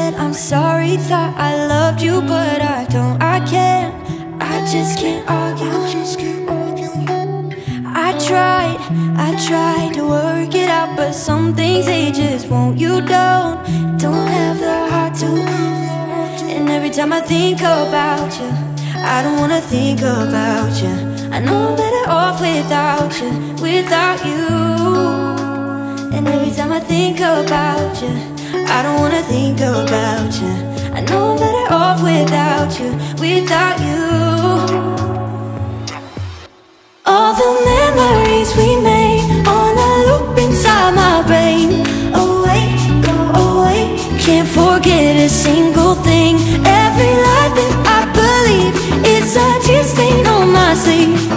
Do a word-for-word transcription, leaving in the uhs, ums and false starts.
said I'm sorry, thought I loved you, but I don't, I can't, I just can't argue. I tried, I tried to work it out, but some things they just won't. You don't, don't have the heart to. And every time I think about you, I don't wanna think about you. I know I'm better off without you, without you. And every time I think about you, I don't wanna think about you. I know I'm better off without you, without you. All the memories we made on a loop inside my brain. Away, go away, can't forget a single thing. Every lie that I believe, it's a tear stain on my sleeve.